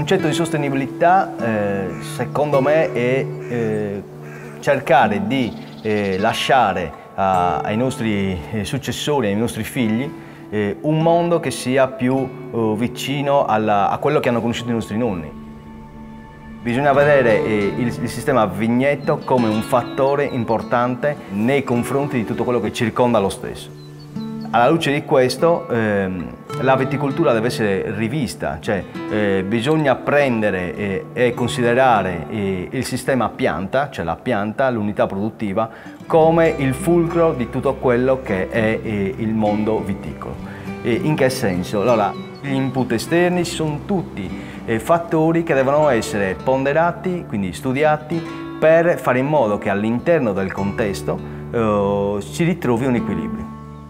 concetto di sostenibilità, secondo me, è cercare di lasciare ai nostri successori, ai nostri figli, un mondo che sia più vicino a quello che hanno conosciuto i nostri nonni. Bisogna vedere il sistema vigneto come un fattore importante nei confronti di tutto quello che circonda lo stesso. Alla luce di questo, la viticoltura deve essere rivista, cioè bisogna prendere e considerare il sistema pianta, cioè la pianta, l'unità produttiva, come il fulcro di tutto quello che è il mondo viticolo. In che senso? Allora, gli input esterni sono tutti fattori che devono essere ponderati, quindi studiati, per fare in modo che all'interno del contesto si ritrovi un equilibrio.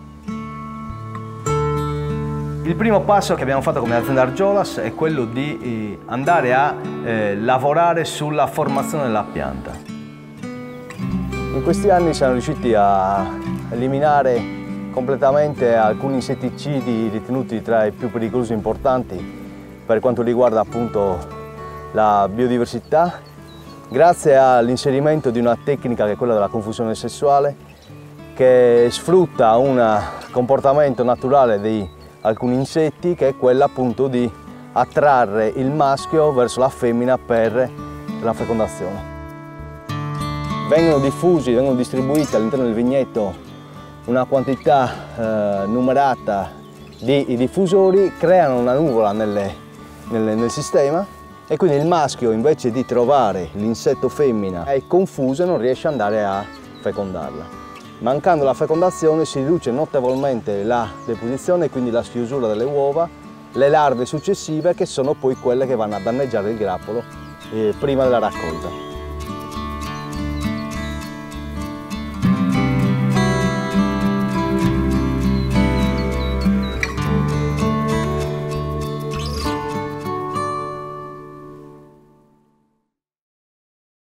Il primo passo che abbiamo fatto come azienda Argiolas è quello di andare a lavorare sulla formazione della pianta. In questi anni siamo riusciti a eliminare completamente alcuni insetticidi ritenuti tra i più pericolosi e importanti per quanto riguarda appunto la biodiversità, grazie all'inserimento di una tecnica che è quella della confusione sessuale, che sfrutta un comportamento naturale di alcuni insetti, che è quella appunto di attrarre il maschio verso la femmina per la fecondazione. Vengono distribuiti all'interno del vigneto una quantità numerata di diffusori, creano una nuvola nel sistema e quindi il maschio, invece di trovare l'insetto femmina, è confuso e non riesce ad andare a fecondarla. Mancando la fecondazione si riduce notevolmente la deposizione e quindi la schiusura delle uova, le larve successive che sono poi quelle che vanno a danneggiare il grappolo prima della raccolta.